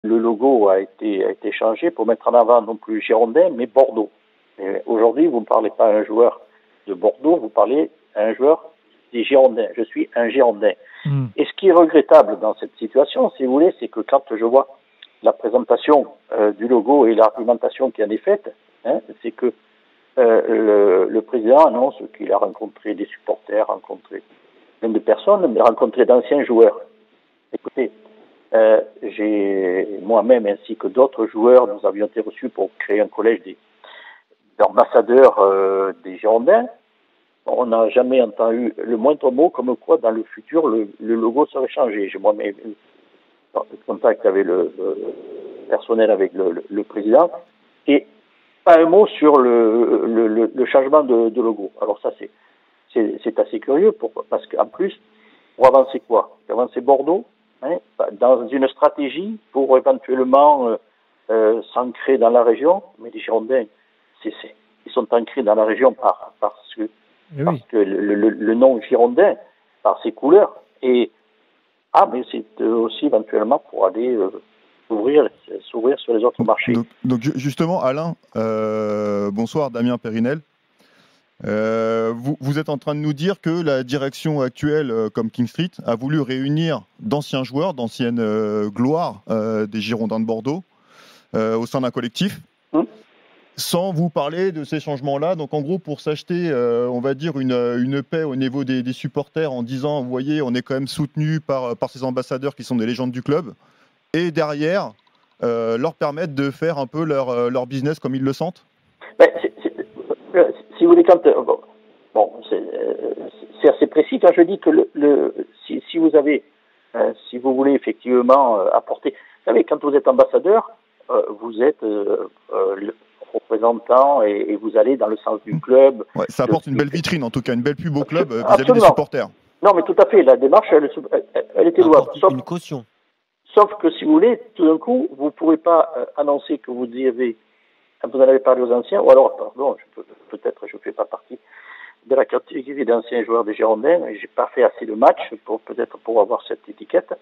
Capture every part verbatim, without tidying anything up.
le logo a été, a été changé pour mettre en avant non plus Girondin, mais Bordeaux. Aujourd'hui, vous ne parlez pas à un joueur de Bordeaux, vous parlez à un joueur des Girondins. Je suis un Girondin. Mmh. Et ce qui est regrettable dans cette situation, si vous voulez, c'est que quand je vois la présentation euh, du logo et l'argumentation qui en est faite, hein, c'est que euh, le, le président annonce qu'il a rencontré des supporters, rencontré plein de personnes, mais rencontré d'anciens joueurs. Écoutez, euh, j'ai moi-même ainsi que d'autres joueurs, nous avions été reçus pour créer un collège des d'ambassadeurs euh, des Girondins. On n'a jamais entendu le moindre mot comme quoi dans le futur le, le logo serait changé. J'ai moi-même eu contact avec le, le personnel, avec le, le, le président, et pas un mot sur le, le, le, le changement de, de logo. Alors ça c'est c'est assez curieux pour, parce qu'en plus pour avancer quoi? Pour avancer Bordeaux, hein, dans une stratégie pour éventuellement euh, euh, s'ancrer dans la région, mais les Girondins, c'est, c'est, ils sont ancrés dans la région par, parce que, oui. parce que le, le, le nom Girondin, par ses couleurs, et ah, mais c'est aussi éventuellement pour aller euh, s'ouvrir, s'ouvrir sur les autres marchés. Donc, donc justement, Alain, euh, bonsoir, Damien Périnel. Euh, vous, vous êtes en train de nous dire que la direction actuelle, euh, comme King Street, a voulu réunir d'anciens joueurs, d'anciennes euh, gloires euh, des Girondins de Bordeaux euh, au sein d'un collectif, hum. sans vous parler de ces changements-là. Donc en gros, pour s'acheter, euh, on va dire, une, une paix au niveau des, des supporters en disant, vous voyez, on est quand même soutenu par, par ces ambassadeurs qui sont des légendes du club, et derrière, euh, leur permettre de faire un peu leur, leur business comme ils le sentent. Ben, c'est, c'est, c'est, si vous voulez, quand, euh, bon, bon c'est, euh, c'est assez précis quand je dis que le, le, si, si vous avez, euh, si vous voulez effectivement euh, apporter, vous savez, quand vous êtes ambassadeur, euh, vous êtes euh, euh, le représentant et, et vous allez dans le sens du club. Ouais, ça apporte le, une belle vitrine, en tout cas, une belle pub au club euh, vis-à-vis des supporters. Non, mais tout à fait, la démarche, elle, elle, elle était louable. Sauf, une caution. Sauf que si vous voulez, tout d'un coup, vous ne pourrez pas euh, annoncer que vous avez, quand vous en avez parlé aux anciens, ou alors, pardon, je peux, peut-être je ne fais pas partie de la catégorie d'anciens joueurs des Girondins, et je n'ai pas fait assez de matchs pour peut-être pour avoir cette étiquette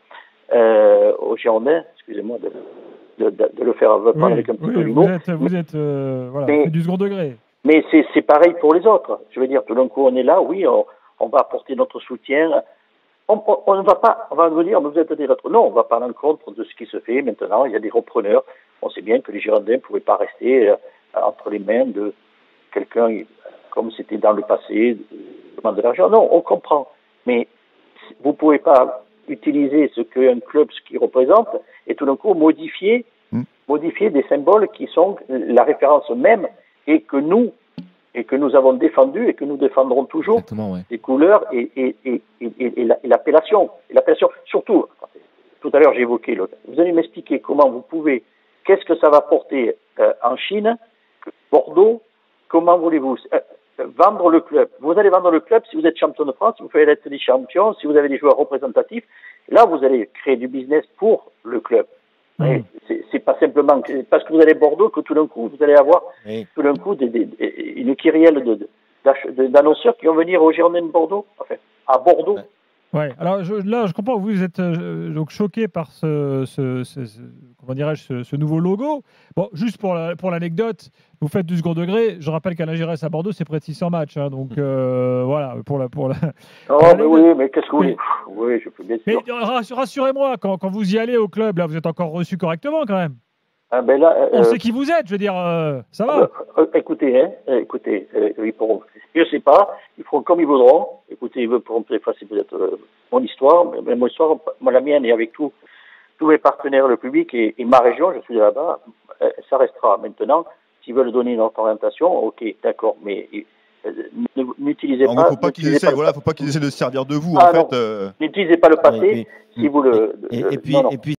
euh, aux Girondins, excusez-moi de, de, de, de le faire oui, avec un petit oui, peu vous êtes, vous êtes euh, voilà, mais, du second degré. Mais c'est, c'est pareil pour les autres. Je veux dire, tout d'un coup, on est là, oui, on, on va apporter notre soutien. On, on, on ne va pas, on va vous dire, vous êtes des autres. Non, on va pas à l'encontre de ce qui se fait maintenant. Il y a des repreneurs. On sait bien que les Girondins ne pouvaient pas rester euh, entre les mains de quelqu'un comme c'était dans le passé, demande de l'argent. Non, on comprend. Mais vous ne pouvez pas utiliser ce qu'un club, ce qu'il représente, et tout d'un coup modifier, mmh. modifier des symboles qui sont la référence même et que nous, et que nous avons défendu et que nous défendrons toujours, ouais. les couleurs et, et, et, et, et, et l'appellation. Et l'appellation, surtout, tout à l'heure j'ai évoqué, l'autre. Vous allez m'expliquer comment vous pouvez, qu'est-ce que ça va porter euh, en Chine, Bordeaux, comment voulez-vous euh, vendre le club. Vous allez vendre le club si vous êtes champion de France, si vous faites être des champions, si vous avez des joueurs représentatifs. Là, vous allez créer du business pour le club. Mmh. C'est, c'est pas simplement parce que vous allez à Bordeaux que tout d'un coup, vous allez avoir oui. tout d'un coup des, des, des, une kyrielle de, de, d'annonceurs qui vont venir au Girondins de Bordeaux, enfin, à Bordeaux. Ouais. Ouais, alors je, là, je comprends, vous êtes euh, donc choqué par ce, ce, ce, ce comment dirais-je, ce, ce nouveau logo. Bon, juste pour, la, pour l'anecdote, vous faites du second degré. Je rappelle qu'Alain Giresse à Bordeaux, c'est près de six cents matchs. Hein, donc euh, voilà, pour la. Pour la oh, pour mais oui, mais qu'est-ce que vous voulez? Oui, je peux bien sûr. Mais rassurez-moi, quand, quand vous y allez au club, là, vous êtes encore reçu correctement quand même. Ah ben là, euh, on sait qui vous êtes, je veux dire, euh, ça va. Euh, euh, écoutez, hein, écoutez, euh, ils pourront, je sais pas, ils feront comme ils voudront. Écoutez, ils pourront effacer peut-être euh, mon histoire, mais mon histoire, moi, la mienne, et avec tout, tous mes partenaires, le public et, et ma région, je suis là-bas, euh, ça restera. Maintenant, s'ils veulent donner une autre orientation, ok, d'accord, mais euh, n'utilisez non, pas. Faut pas qu'ils essaient, voilà, faut pas qu'ils essaient de se servir de vous, ah, en non, fait. Euh... N'utilisez pas le passé, oui, oui. si vous le. Et, et, euh, et puis, non, non. et puis